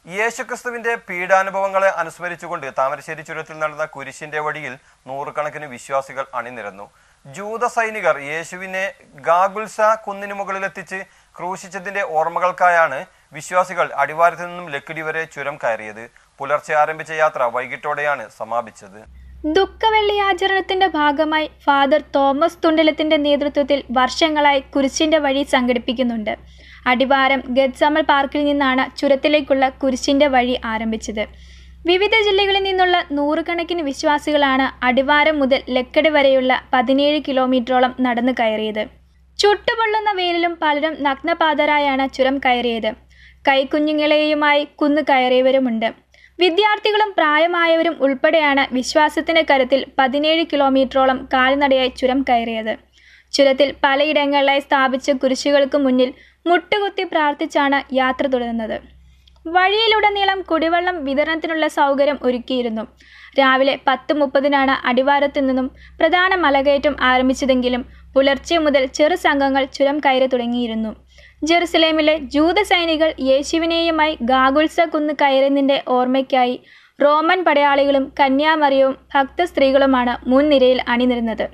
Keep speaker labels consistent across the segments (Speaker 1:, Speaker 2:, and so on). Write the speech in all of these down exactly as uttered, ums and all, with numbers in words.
Speaker 1: യേശുക്രിസ്തുവിന്റെ പീഡാനുഭവങ്ങളെ അനുസ്മരിച്ചുകൊണ്ട് താമരശ്ശേരി ചുരത്തിൽ നടന്ന കുരിശിന്റെ വഴിയിൽ നൂറുകണക്കിന് വിശ്വാസികൾ അണിനിരന്നു. ജൂത സൈനികർ യേശുവിനെ ഗാഗുൽസ കുന്നിനു മുകളിലെത്തിച്ച് ക്രൂശിച്ചതിന്റെ ഓർമ്മകൾക്കായാണ് വിശ്വാസികൾ അടിവാരത്തു നിന്നും ലക്കിടി വരെ ചുരം കയറിയത്. പുലർച്ചെ ആരംഭിച്ച യാത്ര വൈകിട്ടോടെയാണ് സമാപിച്ചത്.
Speaker 2: ദുഃഖവെള്ളിയാചരണത്തിന്റെ ഭാഗമായി ഫാദർ തോമസ് തുണ്ടലത്തിന്റെ നേതൃത്വത്തിൽ വർഷങ്ങളായി കുരിശിന്റെ വഴി സംഘടിപ്പിക്കുന്നുണ്ട്. അടിവാരം ഗദ്സമൽ പാർക്കിൽ നിന്നാണ് ചുരത്തിലേക്കുള്ള കുരിശിന്റെ വഴി ആരംഭിച്ചത്. വിവിധ ജില്ലകളിൽ നിന്നുള്ള നൂറുകണക്കിന് വിശ്വാസികളാണ് അടിവാരം മുതൽ ലക്കടി വരെയുള്ള പതിനേഴ് കിലോമീറ്ററോളം നടന്നു കയറിയത്. ചുട്ടുപൊള്ളുന്ന വെയിലിലും പലരും നഗ്നപാതരായാണ് ചുരം കയറിയത്. കൈക്കുഞ്ഞുങ്ങളെയുമായി കുന്നു കയറിയവരുമുണ്ട്. വിദ്യാർത്ഥികളും പ്രായമായവരും ഉൾപ്പെടെയാണ് വിശ്വാസത്തിന്റെ കരുത്തിൽ പതിനേഴ് കിലോമീറ്ററോളം കാൽനടയായി ചുരം കയറിയത്. ചുരത്തിൽ പലയിടങ്ങളിലായി സ്ഥാപിച്ച കുരിശുകൾക്ക് മുന്നിൽ മുട്ടുകുത്തി പ്രാർത്ഥിച്ചാണ് യാത്ര തുടരുന്നത്. വഴിയിലുടനീളം കുടിവെള്ളം വിതരണത്തിനുള്ള സൗകര്യം ഒരുക്കിയിരുന്നു. രാവിലെ പത്ത് മുപ്പതിനാണ് അടിവാരത്തു നിന്നും പ്രധാന മലകയറ്റം ആരംഭിച്ചതെങ്കിലും പുലർച്ചെ മുതൽ ചെറു സംഘങ്ങൾ ചുരം കയറി തുടങ്ങിയിരുന്നു. ജെറുസലേമിലെ ജൂത സൈനികൾ യേശുവിനെയുമായി ഗാഗുൽസ കുന്ന് കയറിയതിന്റെ ഓർമ്മയ്ക്കായി റോമൻ പടയാളികളും കന്യാമറിയവും ഭക്ത സ്ത്രീകളുമാണ് മുൻനിരയിൽ അണിനിരുന്നത്.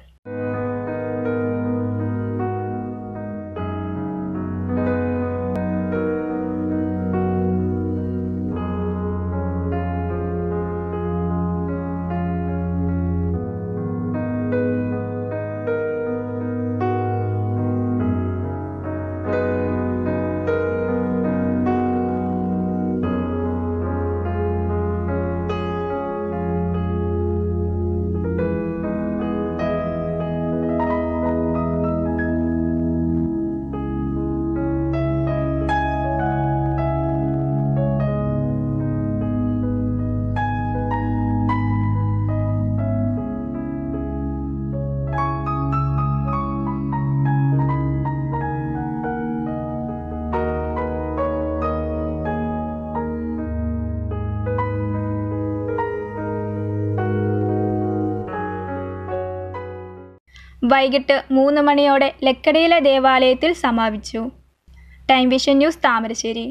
Speaker 2: വൈകിട്ട് മൂന്ന് മണിയോടെ ലക്കടിയിലെ ദേവാലയത്തിൽ സമാപിച്ചു. Time Vision News Thamarassery.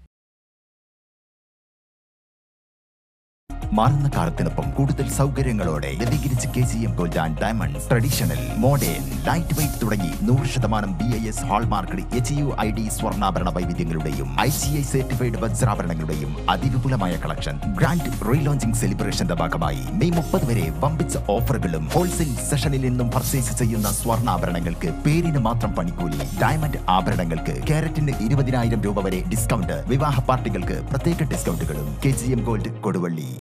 Speaker 3: മാറുന്ന കാലത്തിനൊപ്പം കൂടുതൽ സൗകര്യങ്ങളോടെ നവീകരിച്ച് K G M gold and diamonds traditional, modern, light weight തുടങ്ങി നൂറ് ശതമാനം B I S hallmark H U I D സ്വർണ്ണാഭരണ വൈവിധ്യങ്ങളുടെയും ഐ സി ഐ സർട്ടിഫൈഡ് വജ്രാഭരണങ്ങളുടെയും അതിവിപുലമായ കളക്ഷൻ. ഗ്രാൻഡ് റീലോഞ്ചിംഗ് സെലിബ്രേഷന്റെ ഭാഗമായി മെയ് മുപ്പത് വരെ വമ്പിച്ച ഓഫറുകളും ഹോൾസെയിൽ സെഷനിൽ നിന്നും പർച്ചേസ് ചെയ്യുന്ന സ്വർണ്ണാഭരണങ്ങൾക്ക് പേരിന് മാത്രം പണിക്കൂലി. ഡയമണ്ട് ആഭരണങ്ങൾക്ക് ക്യാരറ്റിന് ഇരുപതിനായിരം രൂപ വരെ ഡിസ്കൗണ്ട്. വിവാഹ പാർട്ടികൾക്ക് പ്രത്യേക ഡിസ്കൗണ്ടുകളും. K G M gold Koduvally.